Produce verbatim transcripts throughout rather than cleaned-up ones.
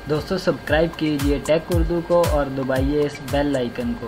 दोस्तों सब्सक्राइब कीजिए टेक उर्दू को और दबाइए इस बेल आइकन को।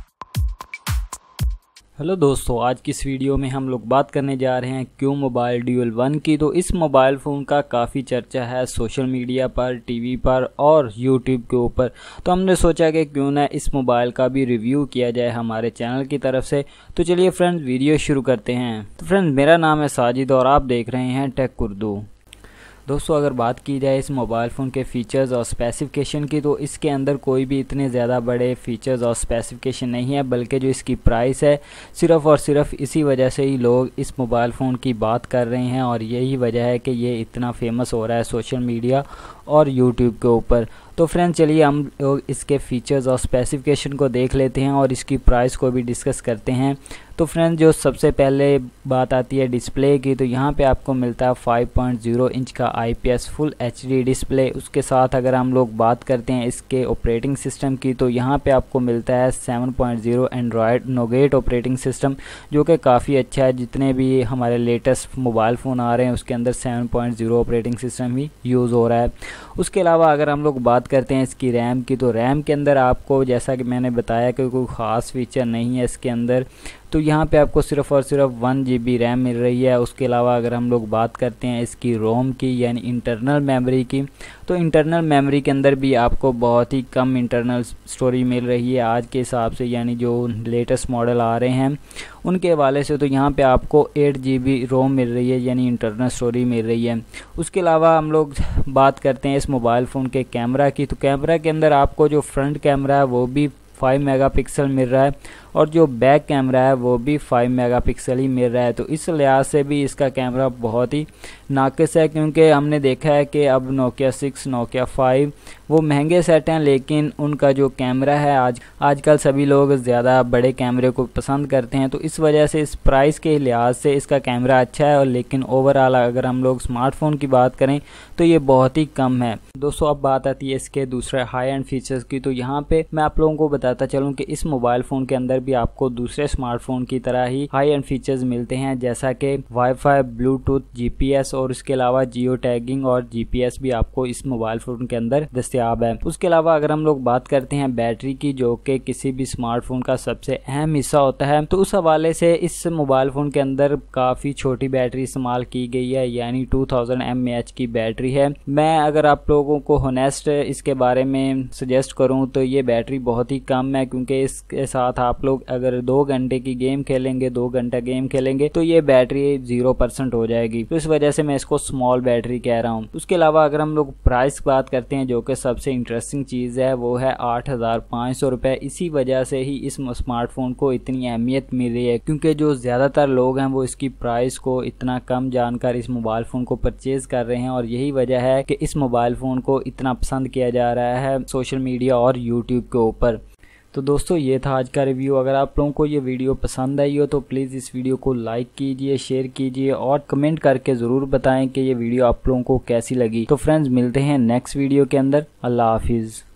हेलो दोस्तों, आज की इस वीडियो में हम लोग बात करने जा रहे हैं क्यू मोबाइल ड्यूल वन की। तो इस मोबाइल फ़ोन का काफ़ी चर्चा है सोशल मीडिया पर, टीवी पर और यूट्यूब के ऊपर। तो हमने सोचा कि क्यों ना इस मोबाइल का भी रिव्यू किया जाए हमारे चैनल की तरफ से। तो चलिए फ्रेंड्स, वीडियो शुरू करते हैं। तो फ्रेंड्स, मेरा नाम है साजिद और आप देख रहे हैं टेक उर्दू। दोस्तों, अगर बात की जाए इस मोबाइल फ़ोन के फ़ीचर्स और स्पेसिफिकेशन की, तो इसके अंदर कोई भी इतने ज़्यादा बड़े फ़ीचर्स और स्पेसिफिकेशन नहीं है, बल्कि जो इसकी प्राइस है सिर्फ़ और सिर्फ इसी वजह से ही लोग इस मोबाइल फ़ोन की बात कर रहे हैं और यही वजह है कि ये इतना फेमस हो रहा है सोशल मीडिया और यूट्यूब के ऊपर। तो फ्रेंड्स, चलिए हम लोग इसके फ़ीचर्स और स्पेसिफिकेशन को देख लेते हैं और इसकी प्राइस को भी डिस्कस करते हैं। तो फ्रेंड्स, जो सबसे पहले बात आती है डिस्प्ले की, तो यहाँ पे आपको मिलता है फाइव पॉइंट ज़ीरो इंच का आईपीएस फुल एचडी डिस्प्ले। उसके साथ अगर हम लोग बात करते हैं इसके ऑपरेटिंग सिस्टम की, तो यहाँ पे आपको मिलता है seven point zero Android Nougat operating system, जो कि काफ़ी अच्छा है। जितने भी हमारे लेटेस्ट मोबाइल फ़ोन आ रहे हैं उसके अंदर seven point zero operating system ही यूज़ हो रहा है। उसके अलावा अगर हम लोग बात करते हैं इसकी रैम की, तो रैम के अंदर आपको, जैसा कि मैंने बताया कि कोई ख़ास फीचर नहीं है इसके अंदर, तो यहाँ पे आपको सिर्फ़ और सिर्फ वन जी बी रैम मिल रही है। उसके अलावा अगर हम लोग बात करते हैं इसकी रोम की, यानी इंटरनल मेमोरी की, तो इंटरनल मेमोरी के अंदर भी आपको बहुत ही कम इंटरनल स्टोरेज मिल रही है आज के हिसाब से, यानी जो लेटेस्ट मॉडल आ रहे हैं उनके हवाले से। तो यहाँ पे आपको एट जी बी रोम मिल रही है, यानी इंटरनल स्टोरेज मिल रही है। उसके अलावा हम लोग बात करते हैं इस मोबाइल फ़ोन के कैमरा की, तो कैमरा के अंदर आपको जो फ्रंट कैमरा है वो भी फाइव मेगापिक्सल मिल रहा है और जो बैक कैमरा है वो भी फाइव मेगापिक्सल ही मिल रहा है। तो इस लिहाज से भी इसका कैमरा बहुत ही नाकिस है, क्योंकि हमने देखा है कि अब नोकिया सिक्स, नोकिया फाइव वो महंगे सेट हैं, लेकिन उनका जो कैमरा है आज आजकल सभी लोग ज़्यादा बड़े कैमरे को पसंद करते हैं। तो इस वजह से इस प्राइस के लिहाज से इसका कैमरा अच्छा है, और लेकिन ओवरऑल अगर हम लोग स्मार्टफोन की बात करें तो ये बहुत ही कम है। दोस्तों, अब बात आती है इसके दूसरे हाई एंड फीचर्स की। तो यहाँ पे मैं आप लोगों को बताता चलूँ कि इस मोबाइल फ़ोन के अंदर भी आपको दूसरे स्मार्टफोन की तरह ही हाई एंड फीचर्स मिलते हैं, जैसा कि वाईफाई, ब्लूटूथ, जीपीएस और उसके अलावा जियो टैगिंग और जीपीएस भी आपको इस मोबाइल फ़ोन के अंदर दस्तयाब है। उसके अलावा अगर हम लोग बात करते हैं बैटरी की, जो कि किसी भी स्मार्टफोन का सबसे अहम हिस्सा होता है, तो उस हवाले से इस मोबाइल फ़ोन के अंदर काफ़ी छोटी बैटरी इस्तेमाल की गई है, यानी two thousand m A h की बैटरी है। मैं अगर आप लोगों को होनेस्ट इसके बारे में सजेस्ट करूँ तो ये बैटरी बहुत ही कम है, क्योंकि इसके साथ आप लोग अगर दो घंटे की गेम खेलेंगे, दो घंटा गेम खेलेंगे तो ये बैटरी जीरो परसेंट हो जाएगी। तो इस वजह से मैं इसको स्मॉल बैटरी कह रहा हूँ। उसके अलावा अगर हम लोग प्राइस की बात करते हैं, जो कि सबसे इंटरेस्टिंग चीज़ है, वो है आठ हज़ार पाँच सौ रुपये। इसी वजह से ही इस स्मार्टफोन को इतनी अहमियत मिल रही है, क्योंकि जो ज़्यादातर लोग हैं वो इसकी प्राइस को इतना कम जानकर इस मोबाइल फ़ोन को परचेज़ कर रहे हैं, और यही वजह है कि इस मोबाइल फ़ोन को इतना पसंद किया जा रहा है सोशल मीडिया और यूट्यूब के ऊपर। तो दोस्तों, ये था आज का रिव्यू। अगर आप लोगों को ये वीडियो पसंद आई हो तो प्लीज़ इस वीडियो को लाइक कीजिए, शेयर कीजिए और कमेंट करके ज़रूर बताएं कि ये वीडियो आप लोगों को कैसी लगी। तो फ्रेंड्स, मिलते हैं नेक्स्ट वीडियो के अंदर। अल्लाह हाफिज़।